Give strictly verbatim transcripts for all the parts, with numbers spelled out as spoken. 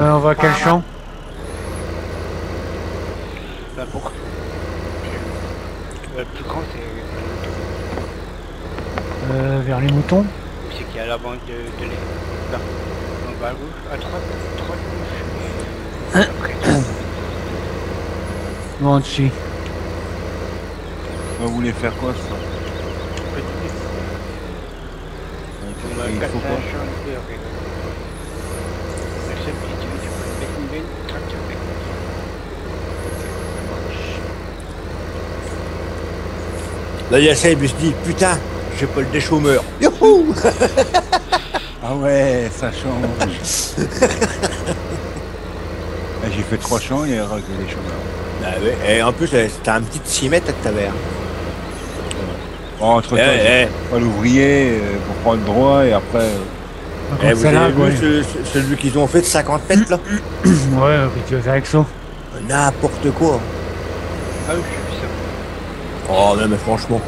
Euh, on va à quel champ? Bah pourquoi? Le plus grand c'est... Euh, vers les moutons. C'est qu'il y a la banque de, de lait. Là. Donc à gauche, à droite, droite, gauche. Et après, Bon, dessus. Vous voulez faire quoi ça? on va Il casser faut un quoi? champ de beurre. Le seul petit truc, c'est qu'on met une belle tracteur. Là, il essaie, il se dit, putain, j'ai pas le déchômeur. Youhou. Ah ouais, ça change. Ah, j'ai fait trois champs et il reste des chômeurs. Bah ouais, et en plus, t'as un petit six mètres à ta mère. Bon, entre temps, Eh, j'ai eh. pas l'ouvrier euh, pour prendre droit et après. euh, Par Eh, contre, vous celle-là, avez vu ouais. ce- ce- celui qu'ils ont fait de cinquante mètres là? Ouais, qu'est-ce que tu veux faire avec ça? N'importe quoi. Ah oui, j'ai vu ça. Oh non mais franchement.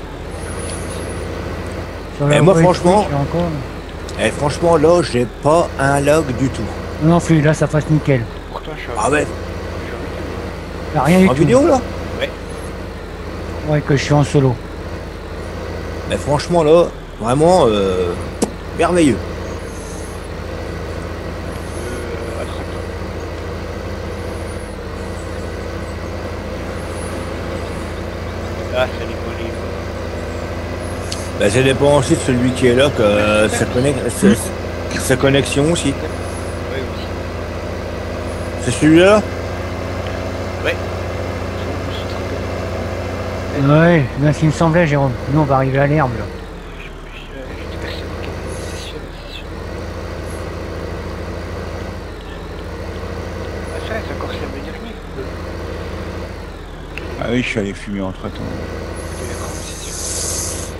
Sur Eh, la moi, voie franchement- électrique, encore. Eh franchement là, j'ai pas un log du tout. Non, plus, là, ça passe nickel. Pourtant, je suis Ah ouais, Là, rien du en tout. vidéo là? Ouais, que je suis en solo. Mais franchement là, vraiment euh, merveilleux. Euh, à droite. Ah, ça dépend les... Bah, ça dépend aussi de celui qui est là, que euh, sa, connex- sa- sa connexion aussi. Ouais, aussi. C'est celui-là? Ouais. Ouais, bien ce qu'il me semblait, Jérôme. Nous, on va arriver à l'herbe, là. J'étais persuadé que c'est sûr, c'est sûr. Ah ça, c'est encore samedi dernier. Ah oui, je suis allé fumer entre temps. C'était d'accord, c'est sûr.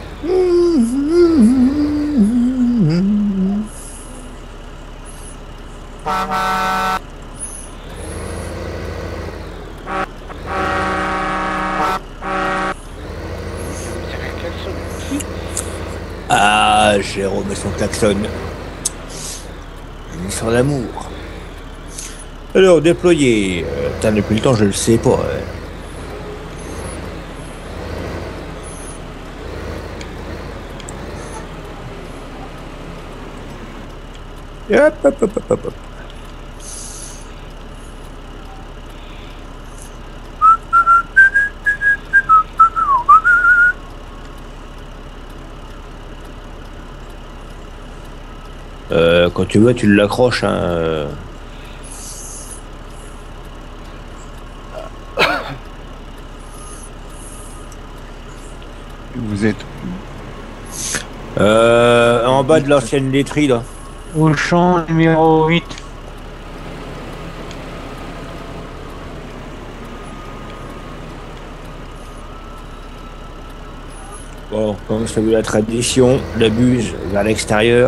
C'est un klaxon. Ah, Jérôme et son klaxon. Une histoire d'amour. Alors, déployer. Euh, putain, depuis le temps, je le sais pas. Ouais. Hop, hop, hop, hop, hop, hop. Euh, quand tu veux, tu l'accroches. Hein, euh. Vous êtes. Euh, en bas de l'ancienne laiterie, là. Au champ numéro huit. Bon, comme c'est la tradition, la buse vers l'extérieur.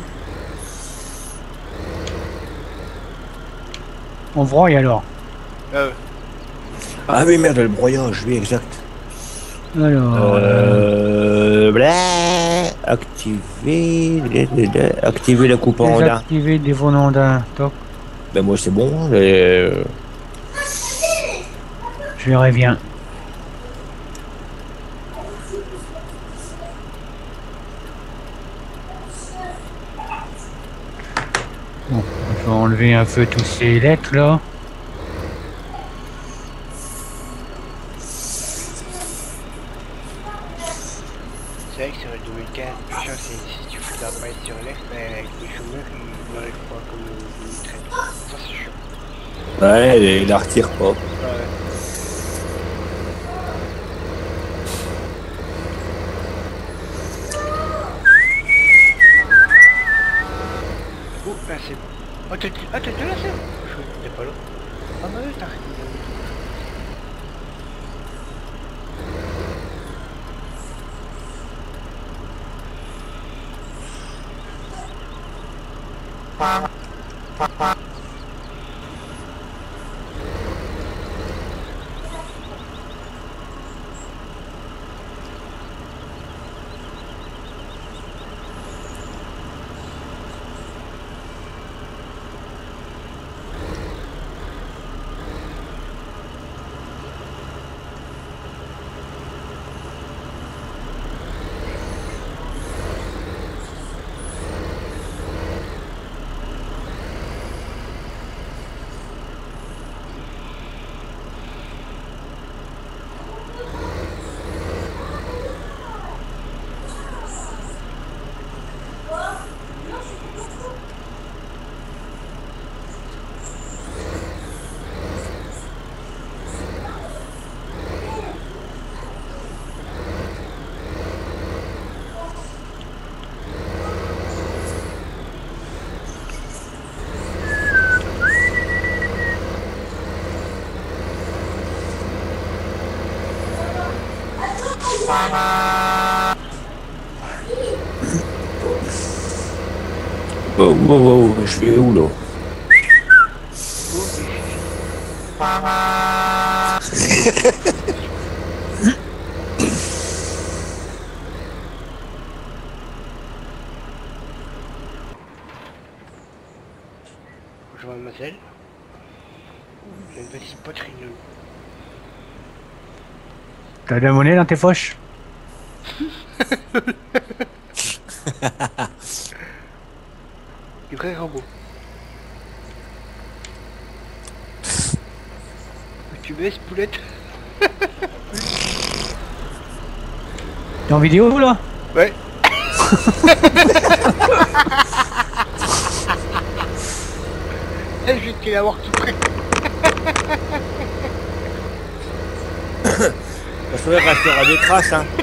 On broye alors. Ah ouais. Ah oui, merde, le broyage, oui, exact. Alors, euh, Euh, blah, activer, activer la coupe en ondin. désactiver des volondins. Toc, Ben moi c'est bon. euh, je verrai bien. Bon, je vais enlever un peu tous ces lettres là. C'est vrai que sur le deux mille quinze, le chiant, c'est si tu fous de la paille sur l'air, ben, avec les chômeurs, ils n'arrivent pas comme le deux mille treize. Ça, c'est chiant. Ouais, il la retire pas. Ouais. Oh, là, c'est bon. Oh, t'es ah, t'es là, c'est bon. Je t'es pas là. Ah, bah oui, t'as arrêté. Oh, oh, oh, je vais où là? Bonjour mademoiselle. J'ai une petite poitrine. T'as de la monnaie dans tes poches? Du vrai robot. Tu baisses, poulette? T'es en vidéo là? Ouais. Eh, je vais te l'avoir tout près. Parce qu'il restera des traces, hein.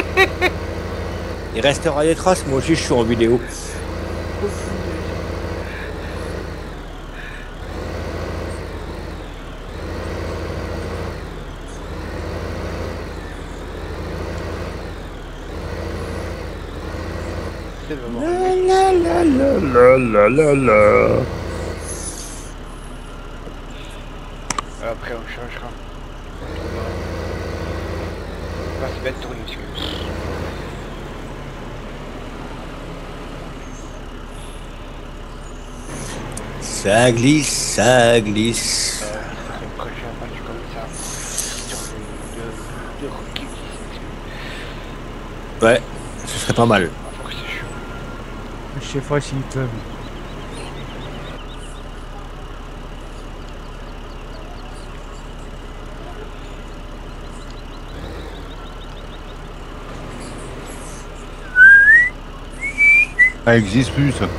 Il restera des traces, moi aussi je suis en vidéo. C'est vraiment. La la la la la la la. Après on changera. On va se mettre tourner monsieur. Ça glisse, ça glisse. Euh, ça fait le prochain match comme ça. Sur le de, de Rocky. Ouais, ce serait pas mal. Ah, faut que c'est chaud. Je sais pas s'ils peuvent. Ça existe plus, ça.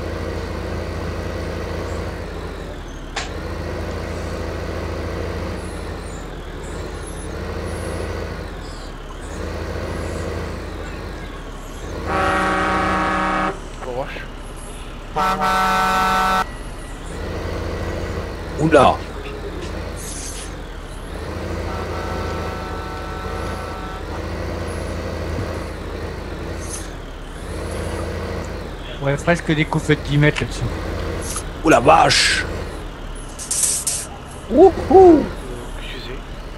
Gauche. Oula. Ouais, presque des coups de dix mètres là-dessus. Oula vache. Wouhou. Excusez.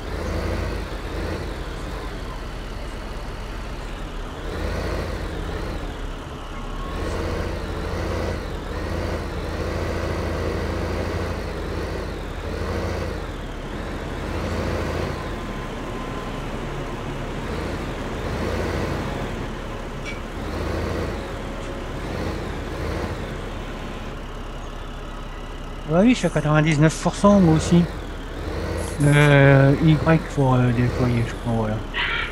Ouais, oui, je suis à quatre-vingt-dix-neuf pour cent moi aussi. Euh, Y pour euh, déployer, je crois, voilà.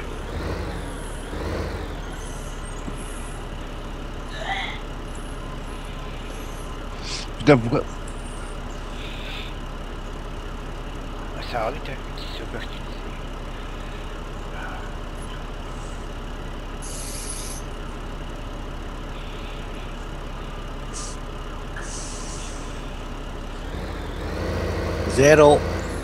Putain, pourquoi... Ça arrête un petit super utilisé. Zéro.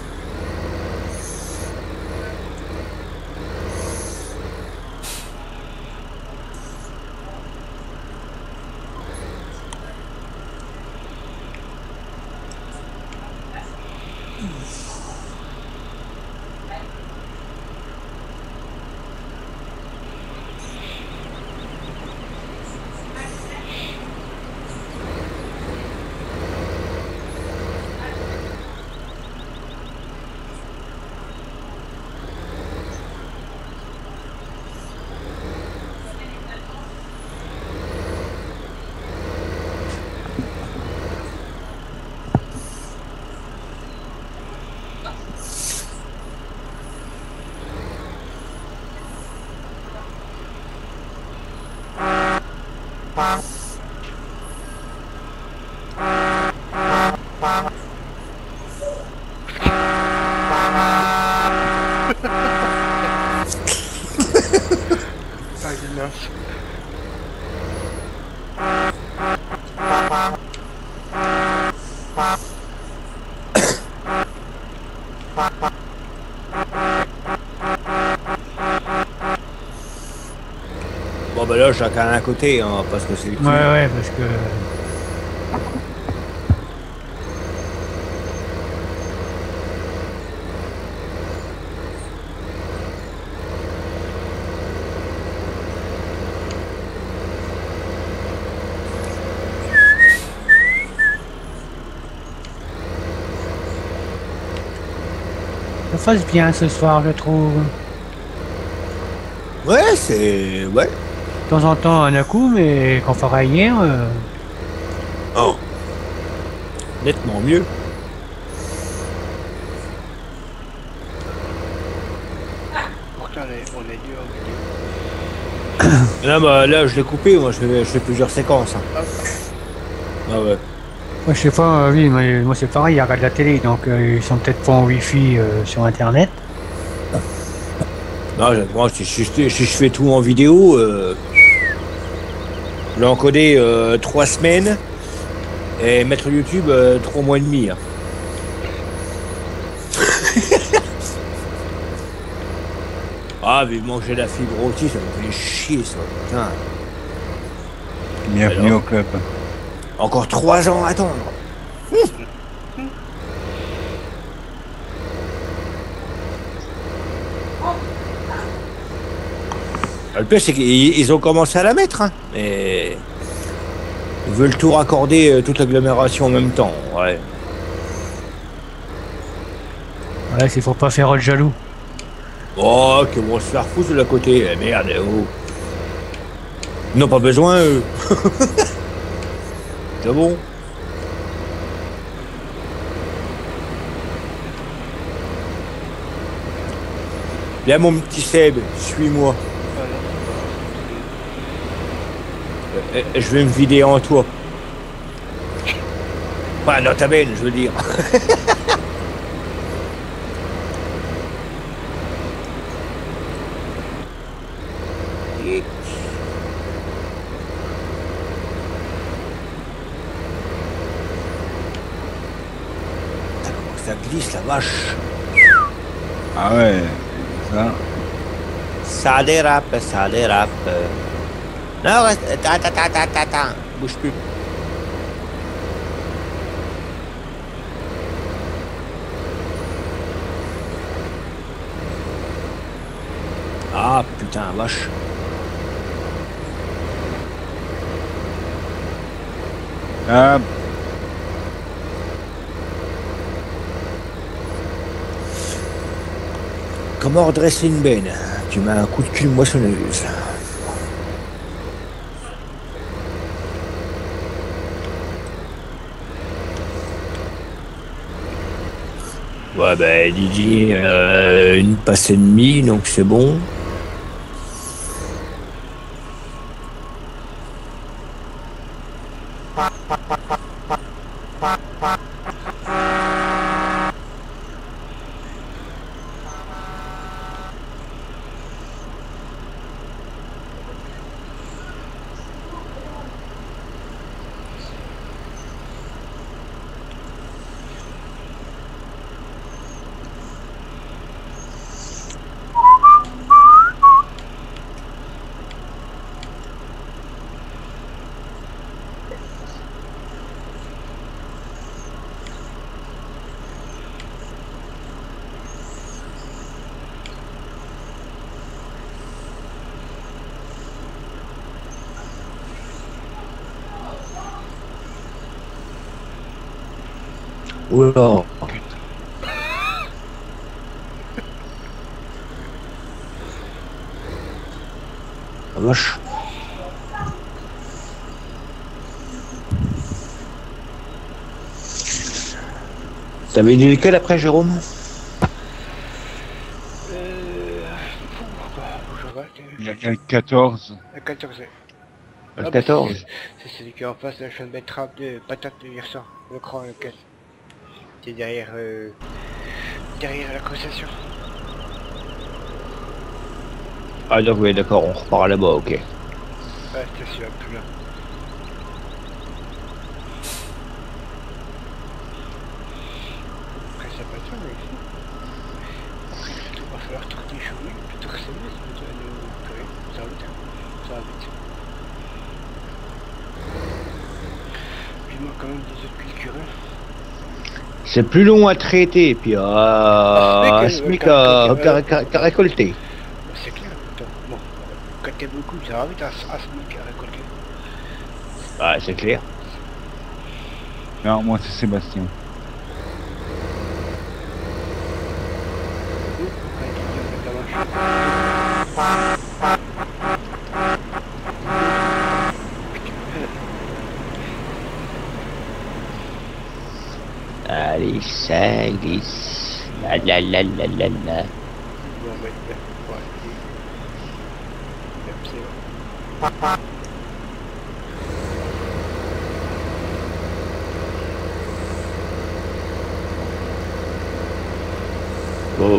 Ah, il est mince. Oh bah là, chacun à un côté, hein, parce que c'est le cul. Ouais, ouais, parce que... Ça fasse bien ce soir, je trouve. Ouais, c'est... Ouais. De temps en temps, un à coup, mais qu'on fera hier... euh, Oh. Nettement mieux. Pourtant, on est, on est deux en vidéo. Là, bah, là, je l'ai coupé, moi, je fais, je fais plusieurs séquences. Hein. Hop. Ah ouais. Moi, je sais pas, euh, oui, mais moi c'est pareil, ils regardent la télé, donc euh, ils sont peut-être pas en wifi euh, sur internet. Non, je- moi, si, si- si- si je fais tout en vidéo, euh, je l'ai encodé euh, trois semaines et mettre YouTube euh, trois mois et demi. Hein. Ah, vivement que j'ai la fibre aussi, ça me fait chier ça. Putain. Bienvenue Alors. au club. Encore trois ans à attendre. Le pire, c'est qu'ils ils ont commencé à la mettre, hein, mais ils veulent tout raccorder, euh, toute l'agglomération en même temps. Ouais. Ouais, c'est pour pas faire le jaloux. Oh, que vont se faire foutre de la côté. Eh, merde, oh. Ils n'ont pas besoin, eux. C'est bon. Viens, mon petit Seb, suis-moi. Euh, euh, Je vais me vider en toi. Pas dans ta benne, je veux dire. Ça glisse la vache. Ah ouais, ça. Ça dérape, ça dérape. Non, reste. Attends, attends, attends, attends. Bouge plus. Ah putain, vache. Ah, Comment redresser une benne? Tu mets un coup de cul moissonneuse. Ouais, ben Didier, euh, une passe et demie, donc c'est bon. Oula. La vache. T'avais dit lequel après, Jérôme? Euh... Faut que je regarde. il y a le quatorze. Le quatorze. Le Ah, bah, quatorze. c'est- C'est celui qui est en face de la chaîne betterave de patate de Virsa. Le cran lequel. Qui est derrière... Euh... Derrière la concession. Ah donc oui, d'accord, on repart là-bas, ok. Ouais, c'est celui-là plus là. Après ça peut être ça, mais ici. Après, il va falloir tourner cheveux, plutôt que c'est mieux, ça va aller au purée. Ça va vite. Ça va vite. quand même des autres cultures. Hein. C'est plus long à traiter, et puis à Ah, se mettre à, euh, à- à- à récolter. C'est clair. Attends, bon, quand t'es beaucoup, ça va vite à, à se mettre à récolter. Ouais, c'est clair. Non, moi c'est Sébastien. Quand il dit en fait la vache. Allez, ça glisse. La la la la la la. Bon, ouais, ouais, ouais. Yep, c'est bon. Oh.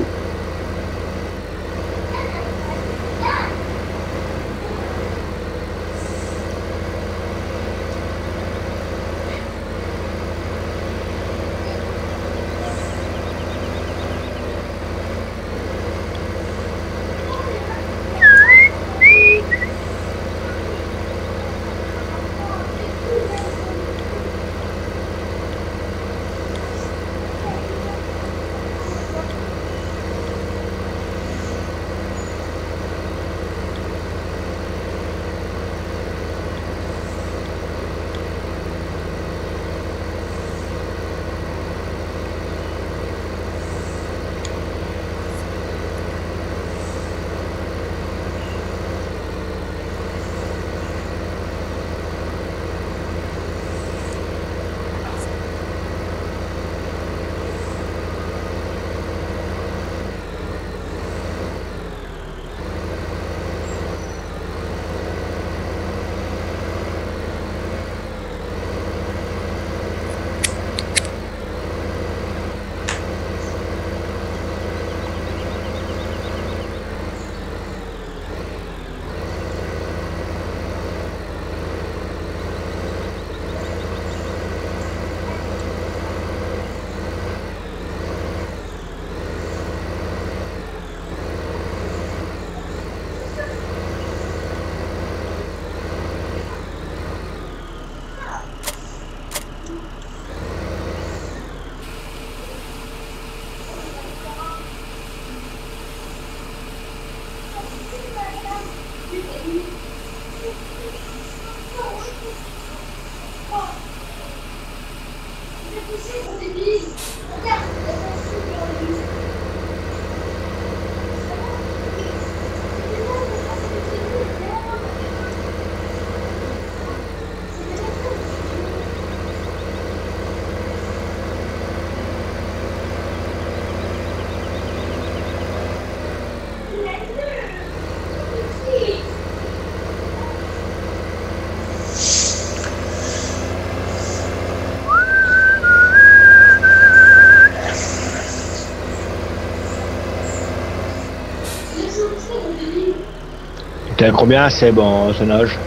T'as combien, Seb, en tonnage?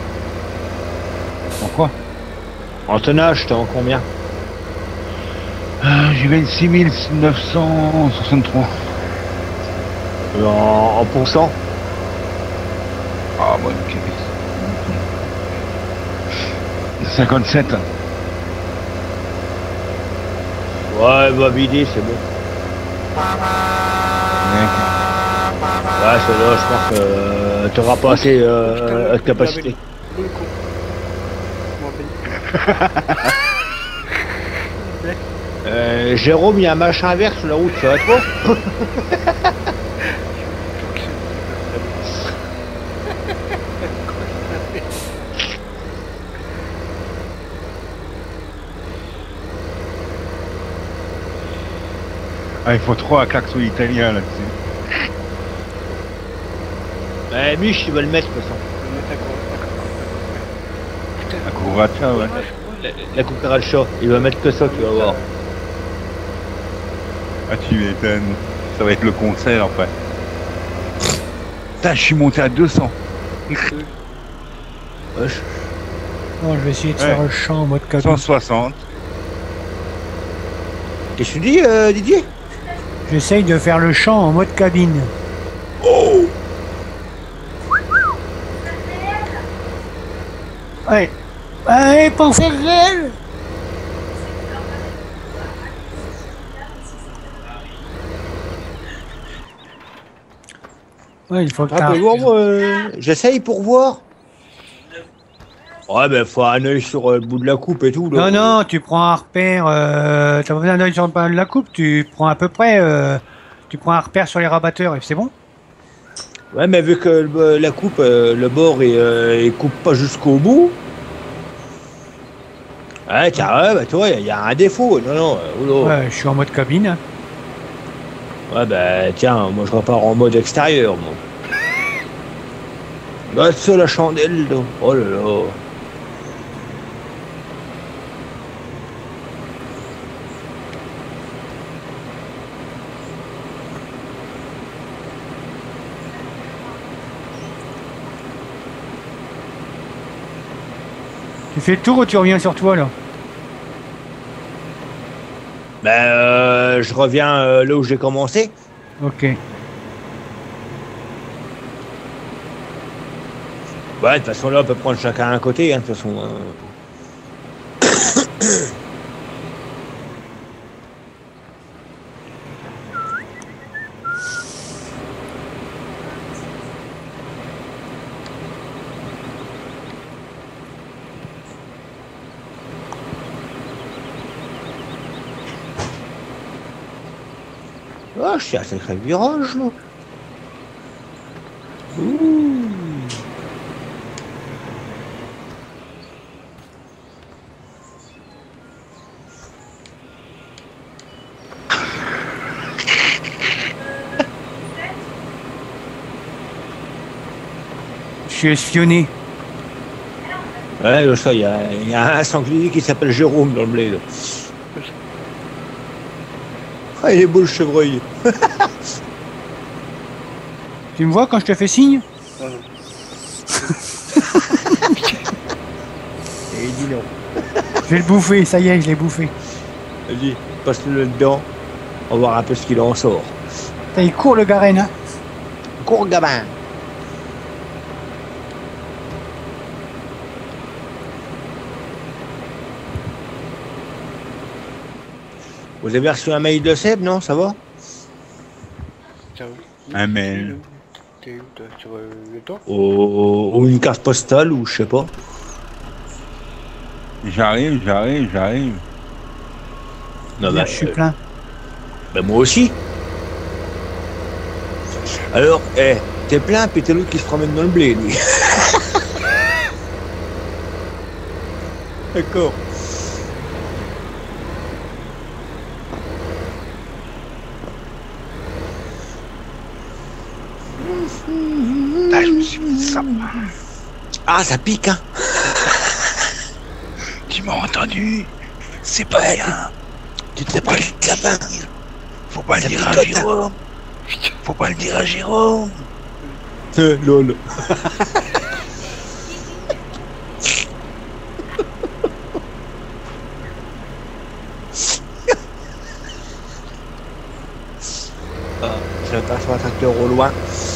En quoi? En tonnage, t'es en combien? Ah, j'ai vingt-six mille neuf cent soixante-trois. Euh, En, en pourcent? Ah, bonne caisse. cinquante-sept. Ouais, va vider, c'est bon. Ouais, c'est là, je pense que euh, t'auras pas assez euh, de capacité. Le con. Bon, ben, Euh, Jérôme, il y a un machin vert sur la route, ça va trop? Ah, il faut trop un klaxon italien là-dessus. Eh, Mich, il va le mettre, de toute façon. Un Courata, ouais. La, la cucaracha, il va mettre que ça, tu vas voir. Ah, tu m'étonnes. Ça va être le concert après. Putain, je suis monté à deux cents. Wesh. Bon, je vais essayer de Ouais. faire le champ en mode cabine. cent soixante. Qu'est-ce que tu dis, euh, Didier? J'essaye de faire le champ en mode cabine. Ouais. Allez, pour faire réel. Ouais, il faut que Ah, t'aies bah, un voir, repère. moi, euh, j'essaye pour voir. Ouais, ben, faut un œil sur euh, le bout de la coupe et tout, là. Non, non, tu prends un repère, euh, t'as pas besoin d'aller sur le bas de la coupe, tu prends à peu près, euh, tu prends un repère sur les rabatteurs et c'est bon. Ouais, mais vu que le- la coupe, euh, le bord, il, euh, il coupe pas jusqu'au bout. Ouais, tiens, ouais, bah, tu vois, il y, a un défaut. Non, non, euh, oula. Ouais, je suis en mode cabine. Hein. Ouais, bah, tiens, moi, je repars en mode extérieur, moi. Bah, ça, la chandelle, là. Oh là là. Tu fais le tour ou tu reviens sur toi là? Ben, euh, je reviens euh, là où j'ai commencé. Ok. Ouais, de toute façon, là, on peut prendre chacun un côté, hein, de toute façon. hein. Ah, je suis à un sacré virage, là. Ouh. Je suis espionné. Ouais, là, ça, il y a, il y a un sanglier qui s'appelle Jérôme dans le blé, là. Ah, il est beau, le chevreuil. Tu me vois quand je te fais signe? Non, non. Et il dit non. Je vais le bouffer, ça y est, je l'ai bouffé. Vas-y, passe-le dedans. On va voir un peu ce qu'il en sort. Putain, il court le Garenne, hein. Cours, gamin. Vous avez reçu un mail de Seb, non? Ça va? Ça va. Un mail. T'es où, toi? Sur euh, le temps? Ou, ou une carte postale, ou je sais pas. J'arrive, j'arrive, j'arrive. Non, Merde, je suis plein. ben moi aussi. Alors, eh, t'es plein, puis t'es l'autre qui se promène dans le blé, lui. D'accord. Ah, je me suis mis ça. Ah, ça pique, hein. Tu m'as entendu? C'est pas Ouais, bien. Tu t'es pas le lapin. Faut pas le Ça dire à picote, hein. Jérôme. Faut pas le dire à Jérôme. Euh, lol. Ah, j'aperçois un tracteur au loin.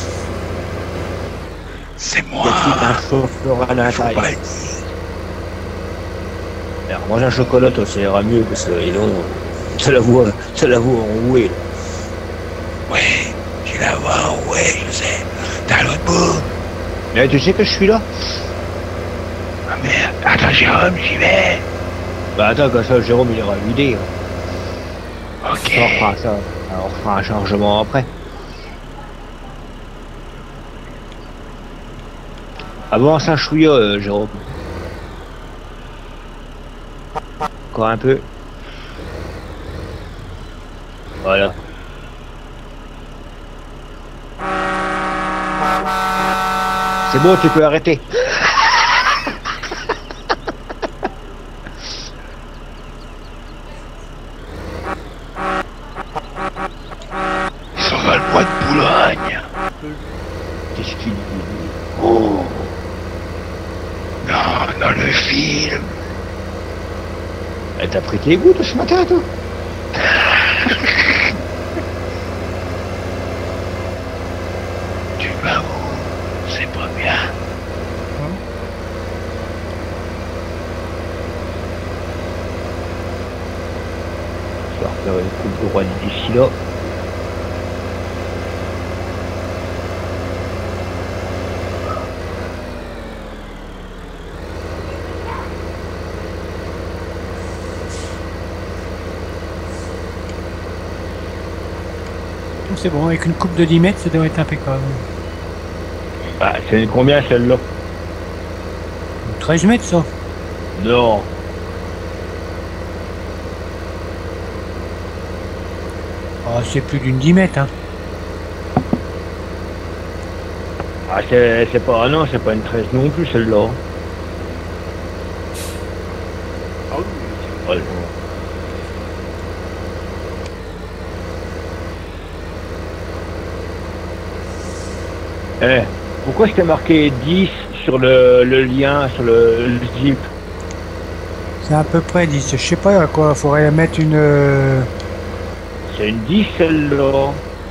C'est Il moi. y a un chauffeur à Faut l'intérieur. pas le dire. Alors, mange un chocolat, toi, ça ira mieux, parce que sinon, tu la vois, tu la vois enrouée. Ouais, j'ai la voix, ouais, je sais. T'as l'autre bout. Mais tu sais que je suis là? Ah merde. Attends, Jérôme, j'y vais. Bah attends, comme ça, Jérôme, il ira vider. Hein. Ok. On fera ça. Alors, on fera un chargement après. Avance un chouïa, euh, Jérôme. Encore un peu. Voilà. C'est bon, tu peux arrêter. Ils sont dans le bois de Boulogne. Qu'est-ce qu'il dit? Oh. Non, dans le film. Eh, t'as pris tes goûts ce matin, toi? Tu vas où? C'est pas bien. Je vais refaire une coupe droite d'ici là. C'est bon, avec une coupe de dix mètres, ça doit être impeccable. Ah, c'est combien celle-là? treize mètres, ça. Non. Ah, c'est plus d'une dix mètres, hein. Ah, c'est c'est pas... Ah non, c'est pas une treize non plus, celle-là. Ah oui, Ouais. Eh, pourquoi c'était marqué dix sur le, le lien, sur le, le zip? C'est à peu près dix. Je sais pas à quoi. Faudrait mettre une. euh, C'est une dix celle-là.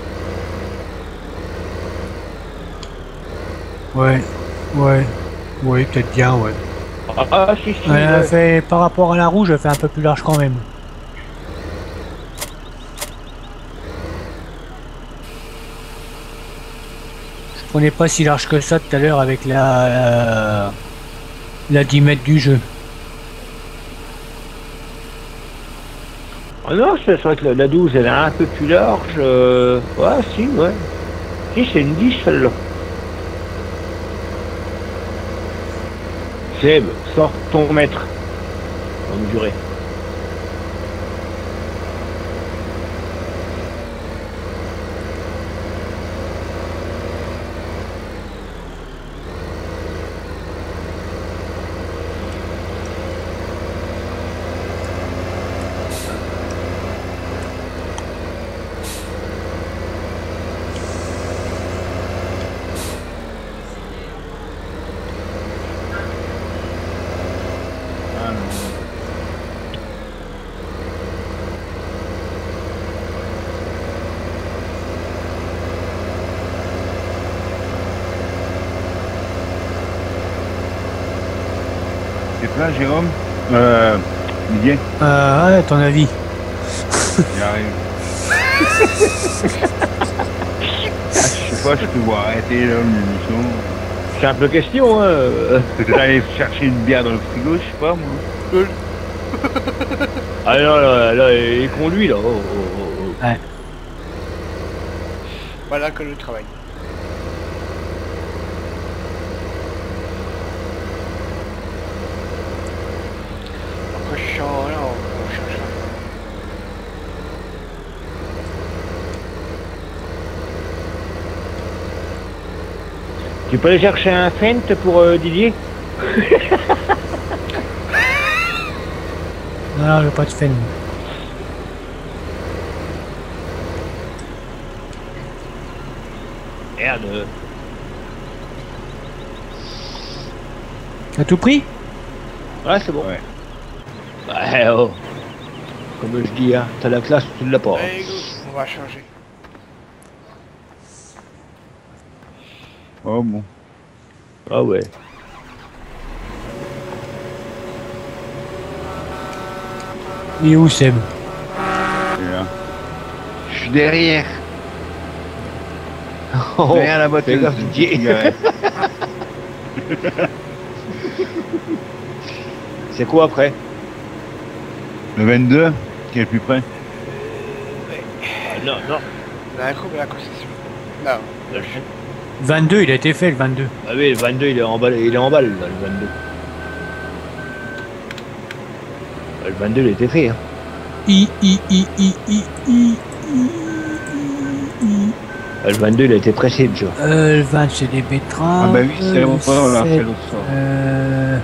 Ouais. Ouais. Oui, peut-être bien, ouais. Ah, si, si. Elle a ouais. fait, par rapport à la rouge, elle fait un peu plus large quand même. Je prenais pas si large que ça tout à l'heure avec la, la, la dix mètres du jeu. Ah non, c'est vrai que la, la douze, elle est un peu plus large. Euh... Ouais, si, ouais. Si, c'est une dix celle-là. Seb, sors ton mètre. On va mesurer. Ah non. C'est plat, Jérôme? Euh... Didier? Euh, ouais, à ton avis. Il arrive. Ah, je sais pas, je te vois arrêter là l'émission. Simple question, hein. euh. Peut-être aller chercher une bière dans le frigo, je sais pas moi. Ah non, là, là, il conduit, là. Oh, oh, oh, oh. Ouais. voilà que le travail. Après, je suis en là, on, on cherche ça. Tu peux aller chercher un feint pour euh, Didier? Non, je veux pas de fin. Merde. T'as tout pris? Ouais, c'est bon. Ouais. Ouais, oh. Comme je dis, hein, t'as la classe, tu l'as pas. Allez, go, on va changer. Oh bon. Ah ouais. Il est où, Seb? C'est là. Je suis derrière. Oh, Derrière la boîte fais de gaffe, Didier. cigarettes. C'est quoi après? Le vingt-deux, qui est le plus près? Ah, non, non. La coupe et la concession. Non. Le- vingt-deux, il a été fait, le vingt-deux. Ah oui, le vingt-deux, il est en balle, il est en balle, là, le vingt-deux. Ah, le vingt-deux, il a été fait, hein. I, I, I, I, I, I, I, Ah, le vingt-deux, il a été pressé, le jeu. Euh, le vingt, c'est des betteraves. Ah bah oui, c'est le l'autre soir, on l'a fait sept, l'autre soir. euh,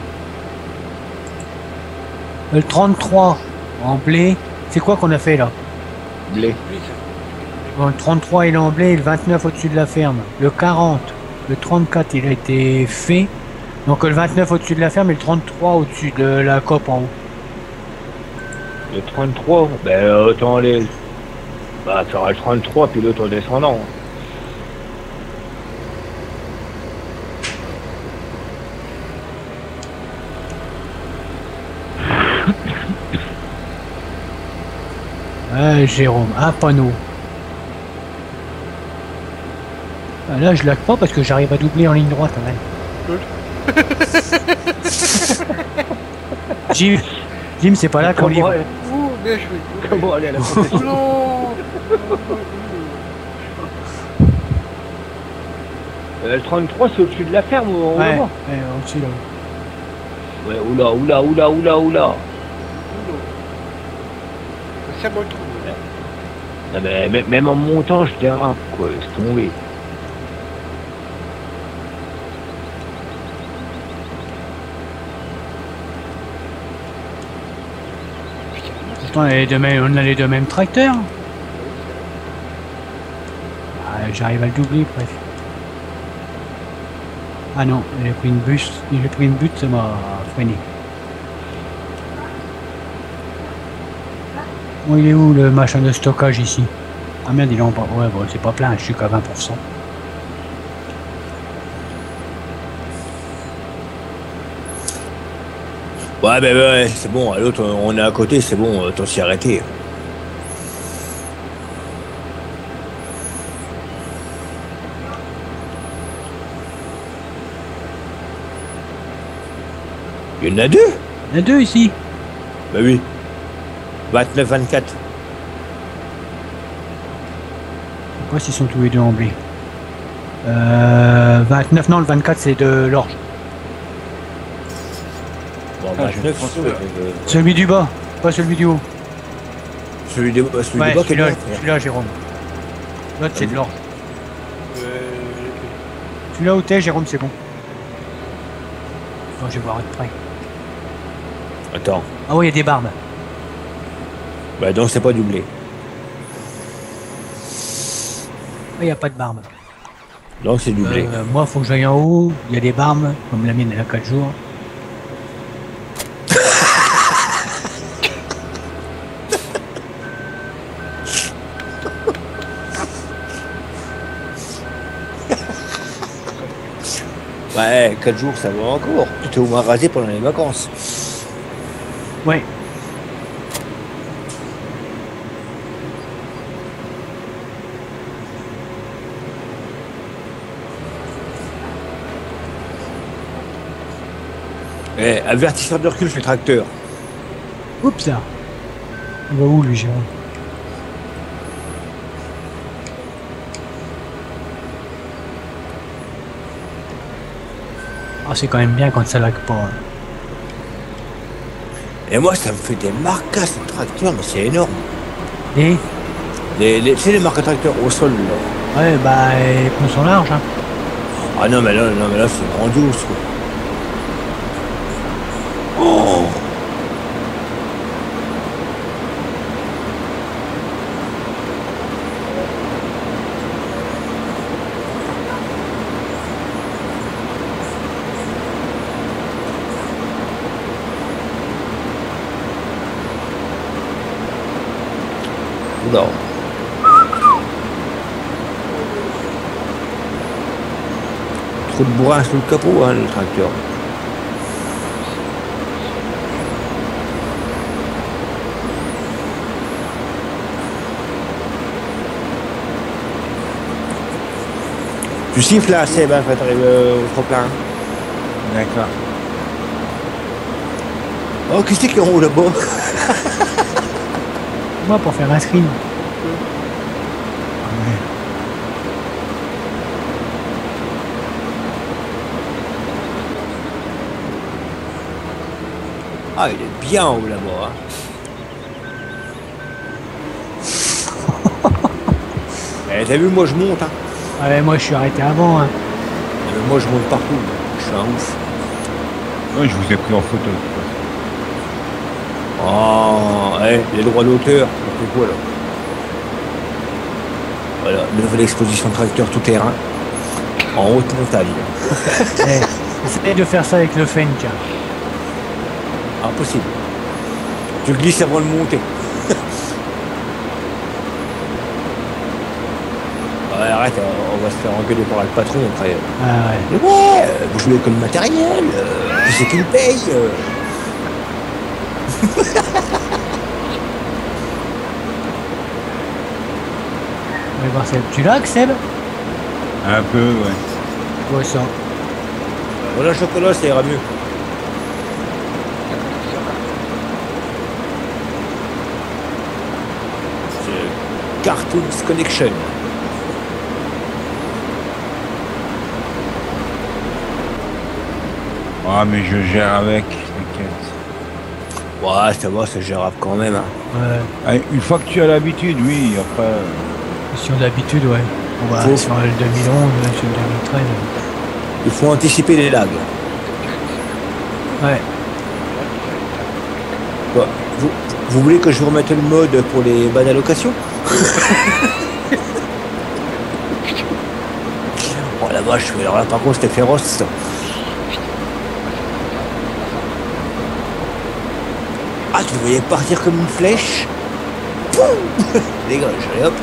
Le trente-trois, en blé. C'est quoi qu'on a fait, là? Blé. Oui, ça. Bon, le trente-trois, il est en blé, et le vingt-neuf au-dessus de la ferme. Le quarante, le trente-quatre, il a été fait. Donc le vingt-neuf au-dessus de la ferme et le trente-trois au-dessus de la cope en haut. Le trente-trois, ben autant les... Bah, tu auras le trente-trois, puis l'autre en descendant. Ouais, Jérôme, un panneau. Ah, là, je lag pas parce que j'arrive à doubler en ligne droite. Ouais. Jim, Jim c'est pas là qu'on livre. aller, Ouh, bien joué. comment aller à la compétition? Non. Euh, le trente-trois, c'est au-dessus de la ferme ou Ouais, là-bas? ouais, au-dessus là. Ouais, oula, oula, oula, oula, oula. Ça me trouve. Non, mais même- même en montant, je dérape, quoi, c'est tombé. Pourtant, on a les deux mêmes, on a les deux mêmes tracteurs. Ah, j'arrive à le doubler presque. Ah non, j'ai pris une bus, j'ai pris une butte, ça m'a freiné. Bon, il est où le machin de stockage ici? Ah merde, il est en bas. Ouais, bon, c'est pas plein, je suis qu'à vingt pour cent. Ouais, ben ouais, c'est bon, à l'autre, on est à côté, c'est bon, autant s'y arrêter. Il y en a deux? Il y en a deux ici. Bah oui. vingt-neuf vingt-quatre. Pourquoi s'ils sont tous les deux en blé? Euh, vingt-neuf, non, le vingt-quatre c'est de l'orge. Bon, Ah, je vingt-neuf, pense euh, que- Celui du bas, pas celui du haut. celui de, celui Ouais, de bas, quel celui-là, est celui-là, Jérôme. L'autre, c'est de l'orge. Euh, Celui-là où t'es, Jérôme, c'est bon. Bon, je vais voir de près. Attends. Ah oui, il y a des barbes. Bah donc c'est pas du blé. Il n'y a pas de barbe. Donc c'est du blé. Euh, moi, faut que j'aille en haut. Il y a des barbes, comme la mienne, elle a quatre jours. Ouais, quatre jours ça va encore. Tu t'es au moins rasé pendant les vacances. Ouais. Eh, avertisseur de recul sur le tracteur. Oups, là. Il va où, lui, Jérôme? Ah, c'est quand même bien quand ça lag pas. Hein. Et moi ça me fait des marquages sur le tracteur, mais c'est énorme. Et Les, les, tu sais les marques à tracteur au sol là. ouais, bah, les pneus sont larges. Hein. Ah non mais là, non, mais là c'est grandiose quoi. Oh. Oula. Trop de bourrin sous le capot hein, le tracteur. Tu siffles là, Seb, hein, quand t'arrives euh, au trop-plein. D'accord. Oh, qu'est-ce qu'il y a en haut là-bas? Moi, pour faire un screen. Ah, il est bien en haut là-bas. Hein. Eh, t'as vu, moi je monte. Hein. Ah ouais, moi, je suis arrêté avant. Hein. Euh, moi je monte partout. Je suis un ouf. Oui, je vous ai pris en photo. Oh, eh, les droits d'auteur, on fait quoi là? Voilà, nouvelle exposition de tracteur tout terrain. En haute montagne. Eh, essaye de faire ça avec le Fenn, tiens. Impossible. Tu glisses avant de monter. Ouais, arrête, on va se faire engueuler par le patron après. Ah ouais. Mais ouais, euh, vous jouez comme le matériel, euh, qui c'est qui le paye euh. On va voir Seb. Tu l'as, Seb? Un peu, ouais. Ouais, ça. Voilà, chocolat, ça ira mieux. C'est Cartoons Connection. Ah, mais je gère avec, t'inquiète. Ouais, ça va, c'est gérable quand même. Hein. Ouais. Ah, une fois que tu as l'habitude, oui, après. euh, Question d'habitude, ouais. On va Faut- sur le deux mille onze, même sur le deux mille treize. Il faut anticiper les lags. Ouais. Bon, vous, vous voulez que je vous remette le mode pour les bas d'allocation? Oh la vache, mais alors là par contre c'était féroce ça. Ah, tu voyais partir comme une flèche? Poum. Dégage, allez hop.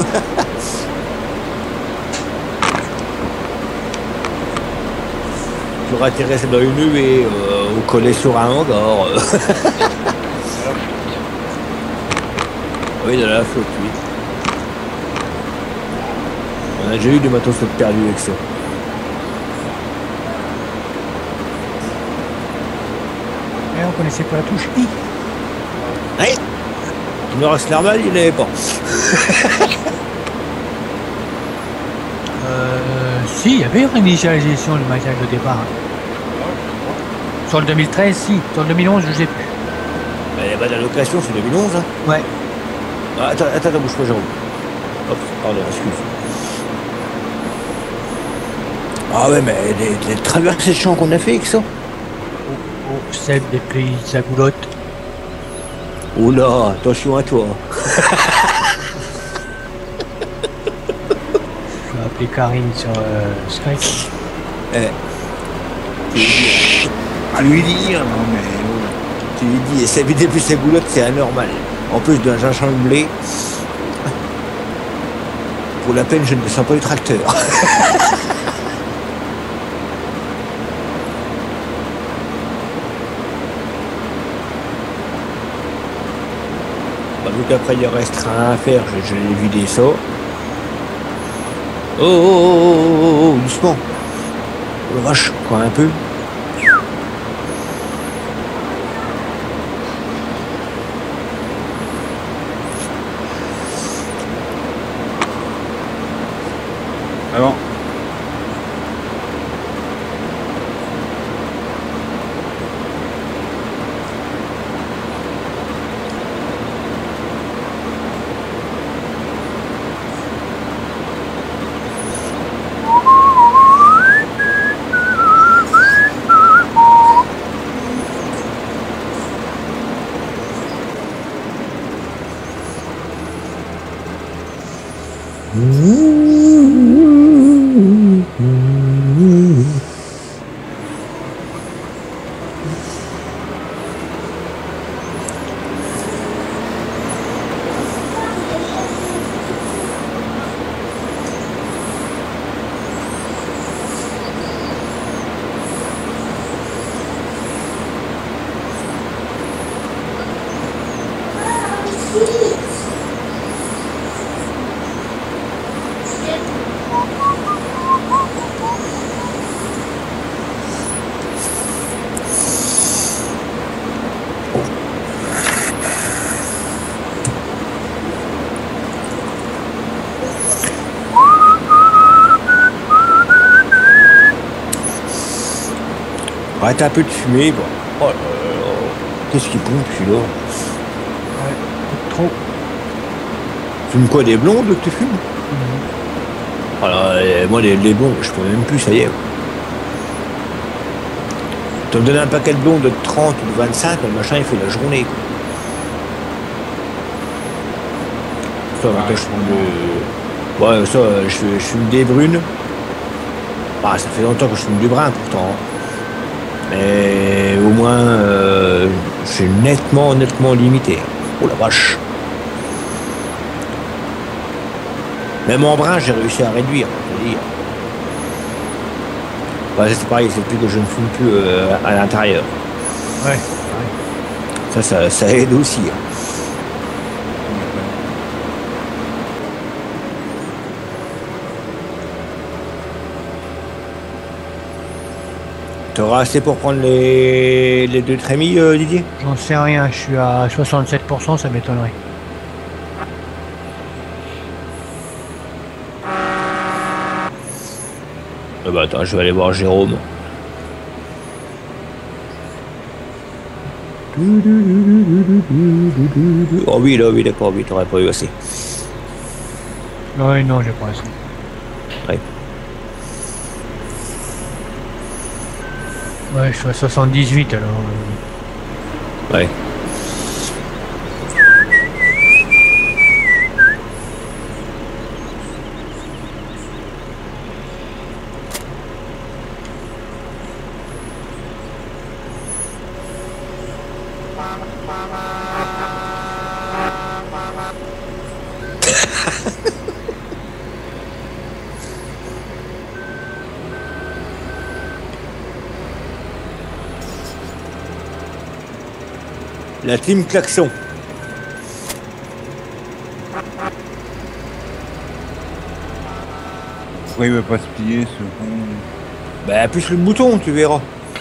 J'aurais atterri dans une nuée euh, ou collé sur un hangar. Oui, de la flotte, oui. On a déjà eu du matos perdu avec ça. Et on connaissait pas la touche I. Ouais. Le reste normal, il n'avait pas. Euh, si, il y avait une initialisation du matériel de départ. hein. Sur le deux mille treize, si. Sur le deux mille onze, je sais plus. Il n'y a pas d'allocation, c'est deux mille onze. Hein. Ouais. Ah, attends, attends, attends, bouge pas, Jérôme. Hop, pardon, excuse. Ah ouais, mais les, les traversées de champs qu'on a fait avec ça. Au, au Seb des pays de sa goulotte. Oh là, attention à toi. Je vais appeler Karine sur euh, Skype. Eh. Chut, à lui dire, non mais. oh. Tu lui dis, ça vider plus sa goulotte, c'est anormal. En plus d'un champ de blé. Pour la peine, je ne descends pas du tracteur. Bah, vu qu'après il y reste rien à faire, je, je l'ai vidé ça. Oh oh oh oh oh oh, doucement. Oh la vache, quoi un peu. Alors, Arrête un peu de fumer, bon. Oh là là. Qu'est-ce qui pompe celui-là? Ouais. Trop. Fume quoi, des blondes que tu fumes? Mhm. Alors, euh, moi, les, les blondes, je peux même plus, ça y est. Tu me donnes un paquet de blondes de trente ou de vingt-cinq, le machin, il fait la journée, quoi. Ça, maintenant, je fume de... Ouais, ça, je, je fume des brunes. Ah, ça fait longtemps que je fume du brun, pourtant. Mais au moins, euh, c'est nettement, nettement limité. Oh la vache. Même en brun, j'ai réussi à réduire, je veux dire. Bah, c'est pareil, c'est plus que je ne fume plus euh, à l'intérieur. Ouais. ouais. Ça, ça, ça aide aussi. Hein. T'auras assez pour prendre les, les deux trémies, euh, Didier? J'en sais rien, je suis à soixante-sept pour cent, ça m'étonnerait. Ah bah attends, je vais aller voir Jérôme. Oh oui, là, oui, d'accord, oui, t'aurais pas eu assez. Ouais, non, j'ai pas assez. Ouais. Ouais, je suis à soixante-dix-huit alors. euh. Ouais. La team klaxon. Pourquoi il veut pas se plier ce con? Bah, appuie sur le bouton, tu verras.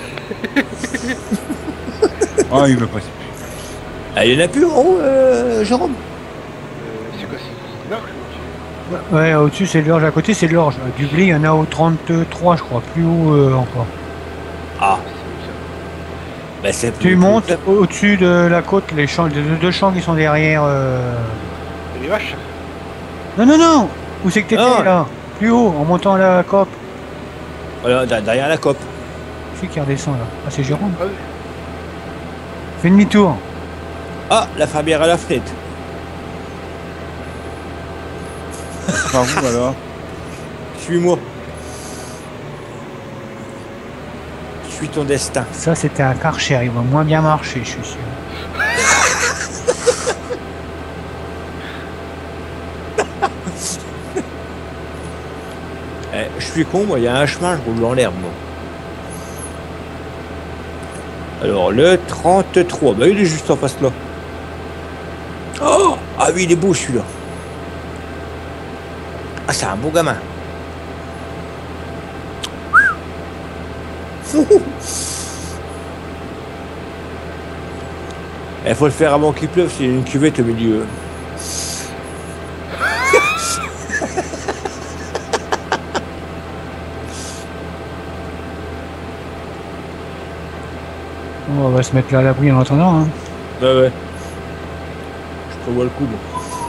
Ah, il veut pas se plier. Ah, il y en a plus en haut, euh, Jérôme. Euh, c'est quoi, c'est l'orge ou au-dessus? Ouais, au-dessus c'est l'orge, à côté c'est l'orge. Du blé, il y en a au trente-trois, je crois, plus haut euh, encore. Ah, C'est où ça? bah c'est Tu plus- montes plus- au-dessus de la côte, les champs, les deux champs qui sont derrière. euh, C'est les vaches? Non, non, non. Où c'est que t'étais Ah. là? Plus haut, en montant la cope. Voilà, de- derrière la cope. Qui c'est qui redescend là? Ah, c'est Jérôme. Ah oui. Fais demi-tour. Ah, la Fabière à la fenêtre. Par où alors? Suis-moi. Suis ton destin. Ça, c'était un Karcher, il va moins bien marcher, je suis sûr. Eh, je suis con, moi, il y a un chemin, je roule dans l'herbe, moi. Alors, le trente-trois, bah il est juste en face là. Oh, ah oui, il est beau celui-là. Ah, c'est un beau gamin. Il faut le faire avant qu'il pleuve, c'est une cuvette au milieu. On va se mettre là à l'abri en attendant. Hein. Ouais, ouais. Je prévois le coup, moi.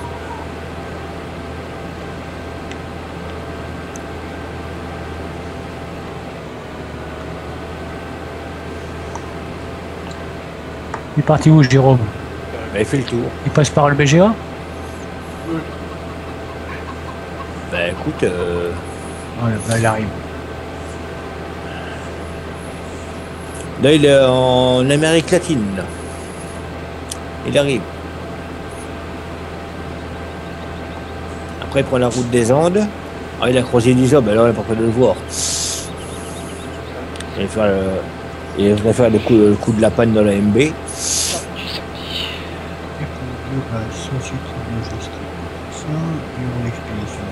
Il est parti où, Jérôme? Bah, il fait le tour. Il passe par le B G A? Bah, écoute, euh... Voilà, là, il arrive. là, il est en Amérique latine, là. Il arrive. Après, il prend la route des Andes. Ah, il a croisé l'Isa, ben là, on n'est pas près de le voir. Il va faire le, il va faire le, coup, le coup de la panne dans la M B. Du samedi. Société de logistique. Ça, bureau d'expédition.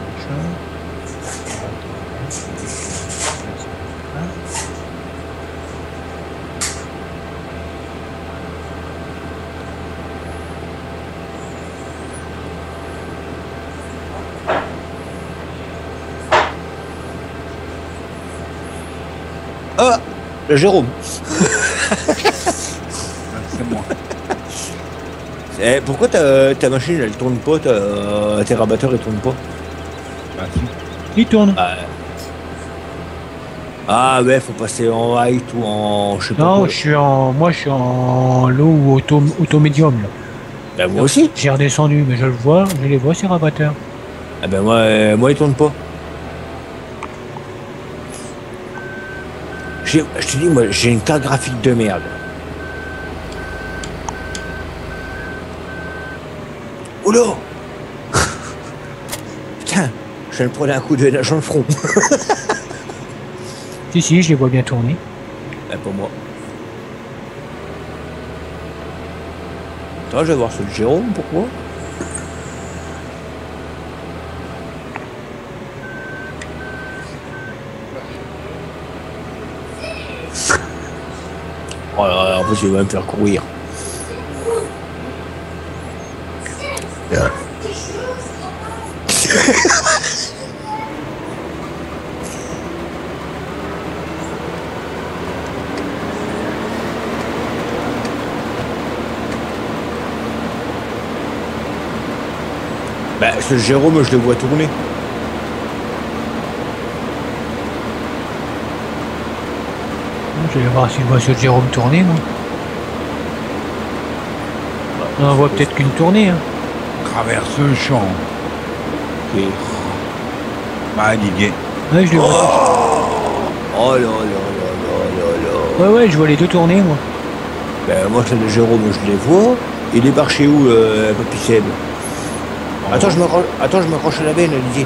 Ah, le Jérôme. C'est moi. Eh, pourquoi ta, ta machine, elle tourne pas, ta, tes rabatteurs, ils tournent pas? Bah si. Il tourne. Ah, ah ouais, faut passer en height ou en... je sais pas Non, quoi. je suis en. Moi, je suis en low ou auto, auto médium là. Ben moi aussi. J'ai redescendu, mais je le vois, je les vois ces rabatteurs. Ah ben moi, euh, moi, ils tournent pas. J'ai- Je te dis, moi, j'ai une carte graphique de merde. Oula. Putain, je viens de prendre un coup de nage dans le front. Si, si, je les vois bien tourner. Ben, pour moi. Attends, je vais voir sur le Jérôme, pourquoi? Oh là là, en plus, il va me faire courir. Bah, ce Jérôme, je le vois tourner. Je vais voir si je vois ce Jérôme tourner, moi. On en voit peut-être qu'une tournée. Hein. Traverse le champ. Ok. Bah, Didier. Ouais, je le vois. Oh là là là là là là. Ouais, ouais, je vois les deux tournées, moi. Ben, moi, c'est le Jérôme, je les vois. Il est par chez où, euh, Papy Seb? Attends, je m'accroche, attends, je m'accroche à la veine, Didier.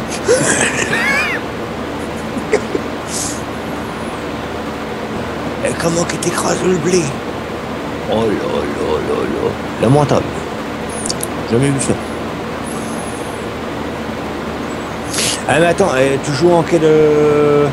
Et comment qu'il t'écrase le blé? Oh là là là là. Lamentable. Jamais vu ça. Ah mais attends, eh, tu joues en quel... Euh...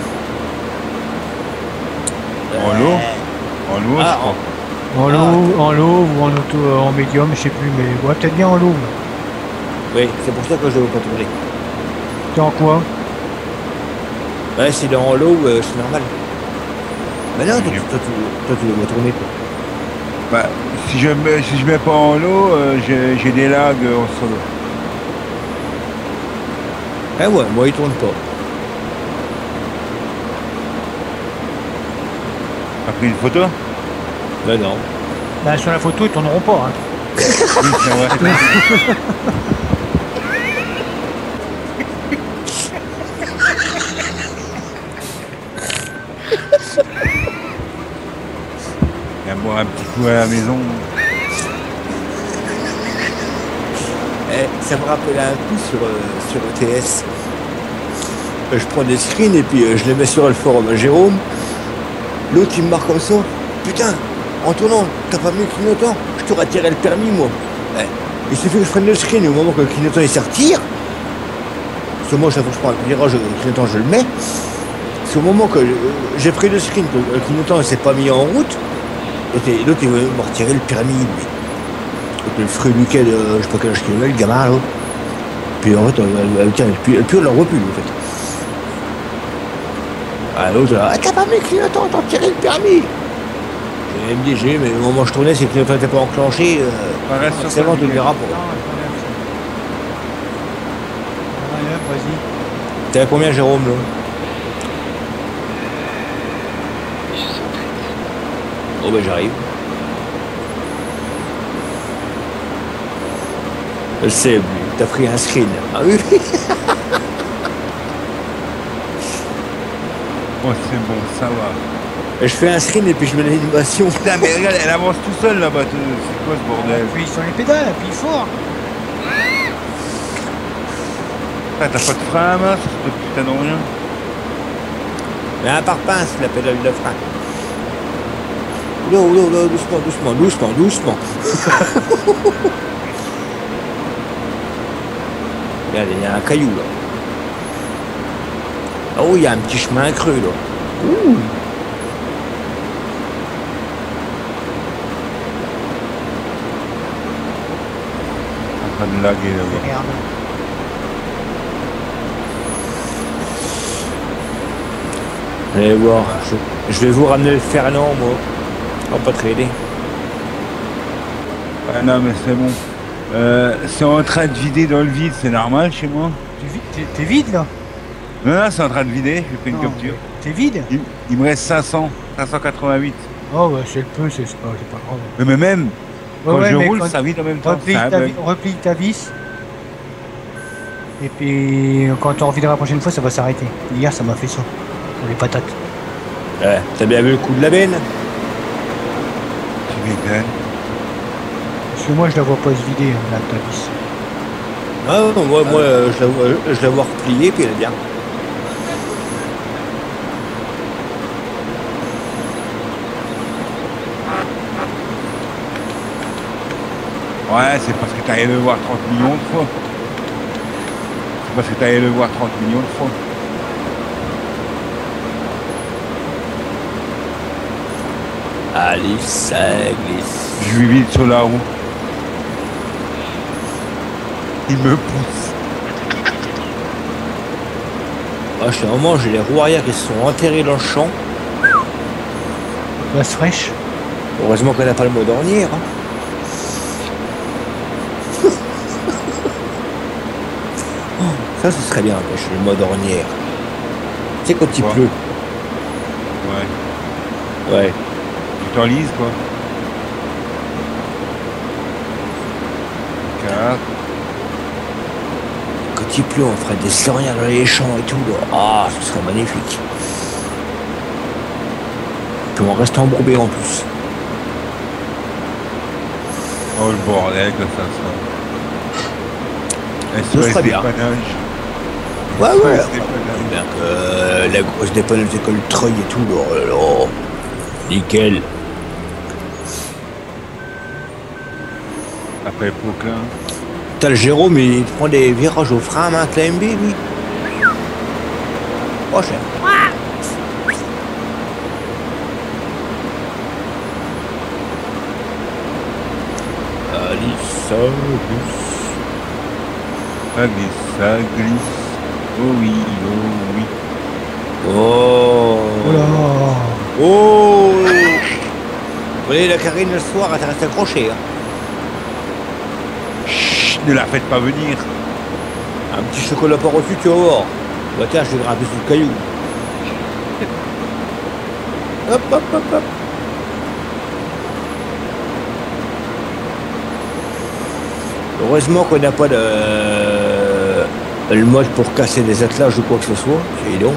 En lot En lot, Ah, je crois. En Ah. lot, en lot ou en auto, euh, en médium, je sais plus, mais ouais, peut-être bien en lot. moi. Oui, c'est pour ça que je ne veux pas tourner. T'es en quoi? Ouais, s'il est en low, euh, c'est normal. Mais non, toi, Oui. tu- toi, tu, toi, tu le vois tourner, toi. Bah, si je mets, si je mets pas en lot, euh, j'ai j'ai des lags euh, en solo. Eh ouais, moi, il tourne pas. T'as pris une photo? Ben non. Bah, sur la photo, ils tourneront pas. Hein. Oui, c'est vrai. Viens boire un petit coup à la maison. Eh, ça me rappelle un coup sur, euh, sur E T S. Euh, Je prends des screens et puis euh, je les mets sur le forum. Jérôme, l'autre il me marque comme ça. Putain, en tournant, t'as pas mis le clignotant? Je t'aurais tiré le permis, moi. Eh, il suffit que je prenne le screen et au moment que le clignotant il se retire, parce que moi, chaque fois que je prends un virage, le clignotant je le mets. C'est au moment que euh, j'ai pris le screen, que le clignotant ne s'est pas mis en route, et l'autre il veut me retirer le permis, lui. Donc, le fruit duquel, euh, je sais pas quel âge qu'il avait, le gamin là. Puis en fait, elle, elle, elle, elle, puis, puis on la voit plus, en fait. Ah, l'autre, ah, t'as pas mis le clignotant, t'as tiré le permis. J'ai me dit, j'ai mais au moment où je tournais, c'est que le clignotant n'était pas enclenché. Euh, Bah, reste sur c'est bon, ça, tu le verras Non, pas. Allez, hop, vas-y. T'es à combien, Jérôme, là? Oh, ben j'arrive. Je sais, t'as pris un screen. Ah oui. Oh, c'est bon, ça va. Je fais un screen et puis je mets l'animation. Putain, mais regarde, elle avance tout seule, la batteuse. C'est quoi ce bordel? Appuie sur les pédales, appuie fort. Ah, t'as pas de frein à main, ce putain de rien. Mais un pare-pince, la pédale de frein. Oula, oula, oula, doucement, doucement, doucement, doucement. Regarde, il y a un caillou là. Oh, il y a un petit chemin creux là. Ouh. En train de laguer là-bas. Regarde. Allez voir, je, je vais vous ramener le Fernand, moi. On va pas traîner. Ah non, mais c'est bon. Euh, c'est en train de vider dans le vide, c'est normal chez moi? T'es vide, t'es- t'es vide là? Non, non, c'est en train de vider, j'ai pris une Non, capture. T'es vide? Il, il me reste cinq cents, cinq cent quatre-vingt-huit. Oh, bah, c'est le peu, c'est c'est pas, c'est pas grave. Mais, mais même, Ouais, quand ouais, je mais roule, quand- ça vide en même temps. Replie C'est un ta, bug. vi- replie ta vis. Et puis, quand tu reviendras la prochaine fois, ça va s'arrêter. Hier, ça m'a fait ça. Pour les patates. Ouais, t'as bien vu le coup de la benne? Tu m'étonnes. Parce que moi, je la vois pas se vider, hein, la ta vis. Ah non, moi, moi euh, je, la vois, je la vois repliée puis elle est bien. Ouais, c'est parce que t'as allé le voir trente millions de fois. C'est parce que t'as allé le voir trente millions de fois. Allez, ça glisse. Je lui vide sur la roue. Il me pousse. Ah, je suis un moment, j'ai les roues arrière qui se sont enterrées dans le champ. Place fraîche. Heureusement qu'on n'a pas le mot d'ornière. Hein. Ça, ce serait bien, pêche, le mode ornière. Tu sais, quand il Quoi? pleut. Ouais. Ouais. Tu t'enlises quoi? quatre. Quand il pleut, on ferait des ornières dans les champs et tout. Là. Ah, ce serait magnifique. Puis on reste embourbé en plus. Oh le bordel que ça sera. Ce serait bien. Dépannage. Ouais, S O S ouais. dépannage. Bien que euh, la grosse dépanneuse d'école Treuil et tout. Là, oh là, là. Nickel. Après Poquelin. T'as le Jérôme, il prend des virages au frein à main avec la M B, lui. Oh, cher. Allez, ça glisse. Ça glisse, ça glisse. Oh oui, oh oui. Oh. Oh là. Oh. Vous voyez, la Karine, le soir, elle reste accrochée. Hein. Chut, ne la faites pas venir. Un petit chocolat par au-dessus, tu vas voir. Bah tiens, je vais grimper sous le caillou. Hop, hop, hop, hop. Heureusement qu'on n'a pas de... le mode pour casser des attelages ou quoi que ce soit. C'est donc.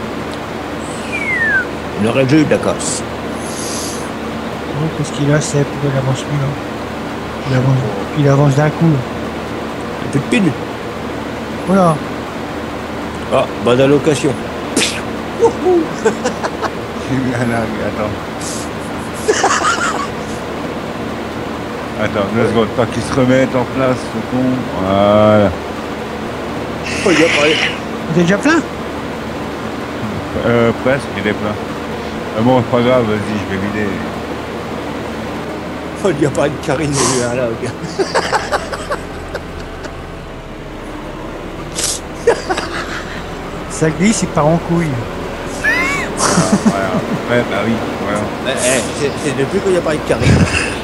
On aurait déjà eu de la casse. Oh, qu'est-ce qu'il a, Seb? Pourquoi il avance plus là? Il avance, il avance d'un coup. Un peu de pile. Voilà. Ah, bonne allocation. J'ai mis un lag, attends. Attends, deux secondes, pas qu'il se remette en place, ce con. Voilà. Oh, il y a pas... T'es déjà plein? Euh, presque, il est plein. Euh, bon, c'est pas grave, vas-y, je vais vider. Oh, il n'y a pas de Karine, il y a eu un là, regarde. Ça glisse, il part en couille. Voilà, ouais, bah oui, voilà. Eh, eh, c'est- c'est depuis qu'il n'y a pas de Karine.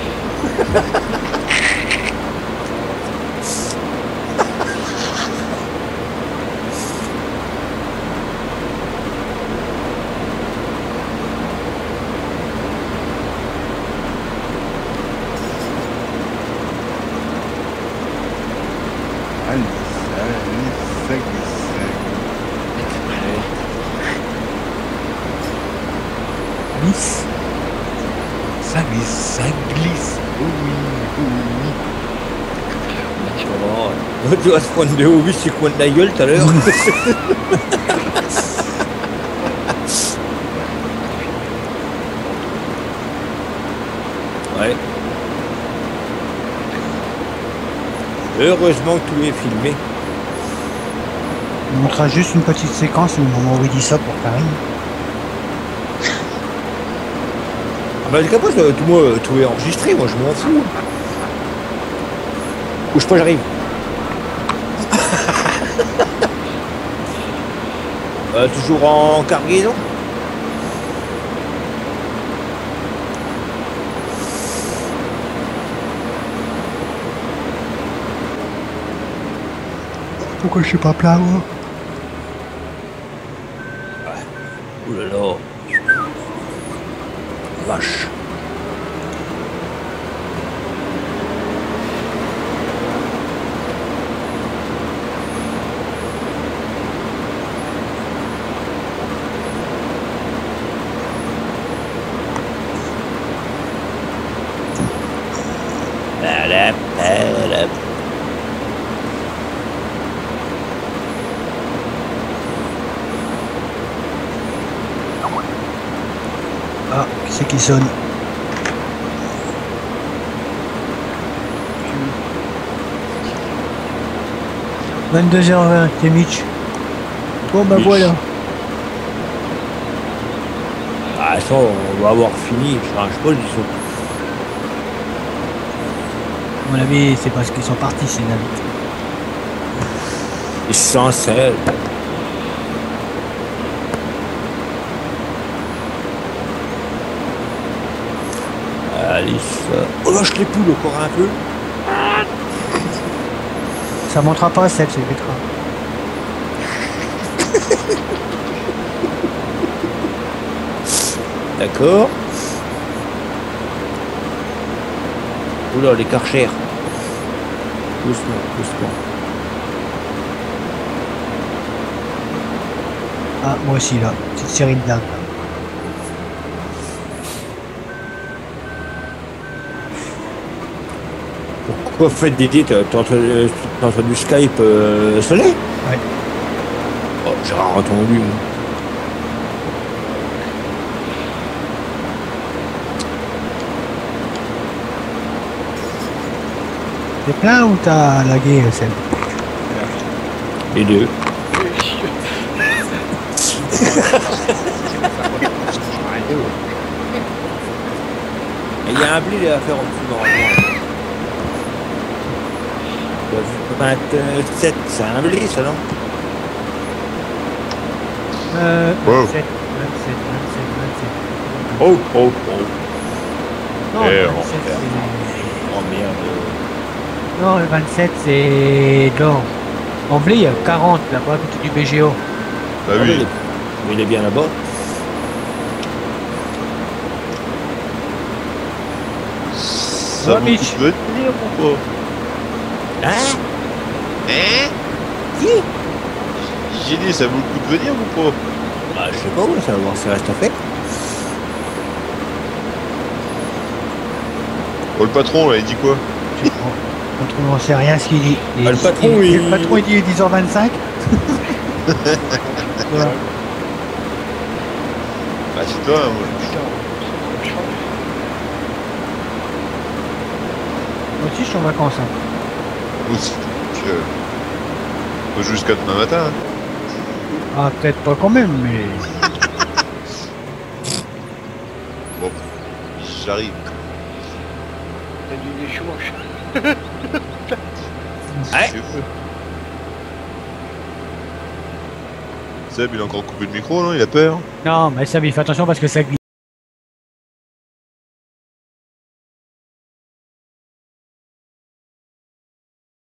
Allez, ça glisse, ça glisse, ça Glisse. glisse. Ça glisse, ça glisse. Oh oui, oh oui. Oh, tu vas se prendre de hobbies sur le coin de la gueule tout à l'heure. Ouais. Heureusement que tout est filmé. On montrera juste une petite séquence au moment où il dit ça pour Karine. Ah bah, capable, tout, moi, tout est enregistré, moi je m'en fous. Bouge pas, j'arrive. euh, toujours en cargaison. Pourquoi je suis pas plat, moi? Ouh là là. Vache. Palap, palap. Ah, qui c'est qui sonne? vingt-deux heures vingt, c'est Mitch. Bon bah Mitch. voilà. Ah ça, on va avoir fini, je change pas le son. À mon avis, c'est parce qu'ils sont partis, ces navis. Essentiel. Allez, ça. Oh, lâche les poules encore un peu. Ça montera pas, celle, c'est le bétras. D'accord. Oula, les Karcher. Doucement, doucement. Ah, moi aussi là, petite série de dames. Pourquoi vous faites Didier? T'as t'as entendu, t'as entendu Skype euh, sonner? Ouais. Oh, j'ai rien entendu. Moi. T'es plein ou t'as lagué, celle? Les deux. Il y a un blé à faire en dessous normalement. vingt-sept, c'est un blé ça non? Euh, Wow. vingt-sept, vingt-sept, vingt-sept, vingt-sept. Oh oh oh. Non, Eh, le on vingt-sept, va c'est... Oh merde. Non, le vingt-sept, c'est d'or. En blé, il y a quarante là-bas, à côté du B G O. Bah Ah, mais il oui. est- mais il est bien là-bas. Ça Ouais, vaut mais le coup je- de venir ou pas? Hein? Hein? Qui? J'ai dit, ça vaut le coup de venir ou pas? Bah je sais pas où, ça va voir si ça reste à faire. Oh, le patron, là, il dit quoi? Je sais pas. Le patron, on sait rien ce qu'il dit. Ah, le patron, il... il- Le patron, il dit dix heures vingt-cinq. Voilà. Bah, c'est toi, moi. Putain, je change. Moi aussi, je suis en vacances. Hein. Moi aussi. Donc, euh, on peut jouer jusqu'à demain matin. Hein. Ah, peut-être pas quand même, mais... Bon, j'arrive. T'as dit des chevauches. Ouais. Tu veux. Seb, il a encore coupé le micro, non? Il a peur? Non, mais ça, il fait attention parce que ça glisse.